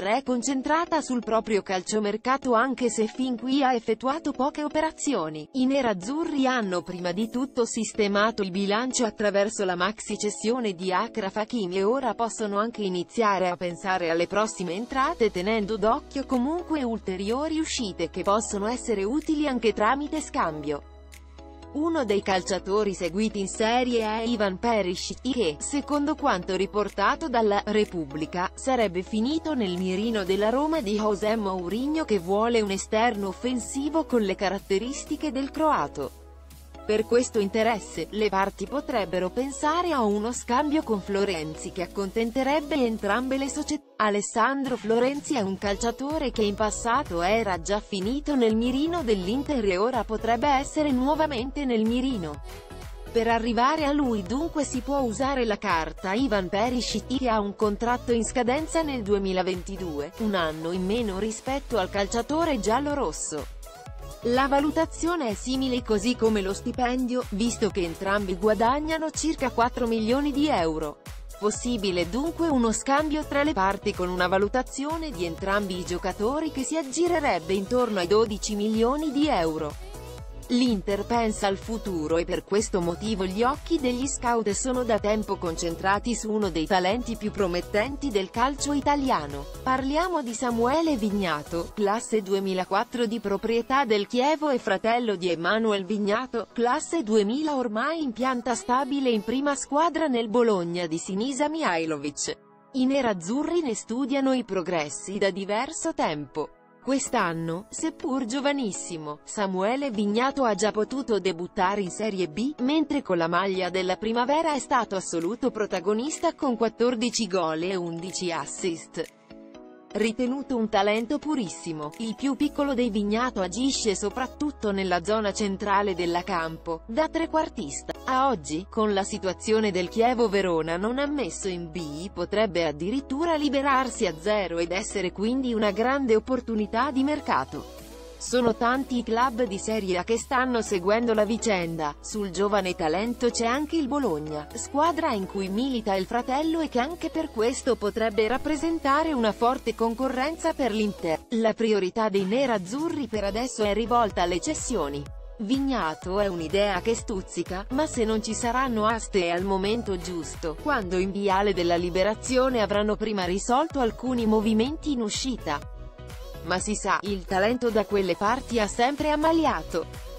è concentrata sul proprio calciomercato anche se fin qui ha effettuato poche operazioni. I nerazzurri hanno prima di tutto sistemato il bilancio attraverso la maxi cessione di Achraf Hakimi e ora possono anche iniziare a pensare alle prossime entrate tenendo d'occhio comunque ulteriori uscite che possono essere utili anche tramite scambio. Uno dei calciatori seguiti in serie è Ivan Perisic che, secondo quanto riportato dalla Repubblica, sarebbe finito nel mirino della Roma di José Mourinho che vuole un esterno offensivo con le caratteristiche del croato. Per questo interesse, le parti potrebbero pensare a uno scambio con Florenzi che accontenterebbe entrambe le società. Alessandro Florenzi è un calciatore che in passato era già finito nel mirino dell'Inter e ora potrebbe essere nuovamente nel mirino. Per arrivare a lui dunque si può usare la carta Ivan Perisic che ha un contratto in scadenza nel 2022, un anno in meno rispetto al calciatore giallorosso. La valutazione è simile così come lo stipendio, visto che entrambi guadagnano circa 4 milioni di euro. Possibile dunque uno scambio tra le parti con una valutazione di entrambi i giocatori che si aggirerebbe intorno ai 12 milioni di euro. L'Inter pensa al futuro e per questo motivo gli occhi degli scout sono da tempo concentrati su uno dei talenti più promettenti del calcio italiano. Parliamo di Samuele Vignato, classe 2004 di proprietà del Chievo e fratello di Emanuel Vignato, classe 2000 ormai in pianta stabile in prima squadra nel Bologna di Sinisa Mihajlovic. I nerazzurri ne studiano i progressi da diverso tempo. Quest'anno, seppur giovanissimo, Samuele Vignato ha già potuto debuttare in Serie B, mentre con la maglia della Primavera è stato assoluto protagonista con 14 gol e 11 assist. Ritenuto un talento purissimo, il più piccolo dei Vignato agisce soprattutto nella zona centrale della campo, da trequartista. A oggi, con la situazione del Chievo Verona non ammesso in B, potrebbe addirittura liberarsi a zero ed essere quindi una grande opportunità di mercato. Sono tanti i club di Serie A che stanno seguendo la vicenda. Sul giovane talento c'è anche il Bologna, squadra in cui milita il fratello e che anche per questo potrebbe rappresentare una forte concorrenza per l'Inter. La priorità dei nerazzurri per adesso è rivolta alle cessioni. Vignato è un'idea che stuzzica, ma se non ci saranno aste al momento giusto, quando in Viale della Liberazione avranno prima risolto alcuni movimenti in uscita. Ma si sa, il talento da quelle parti ha sempre ammaliato.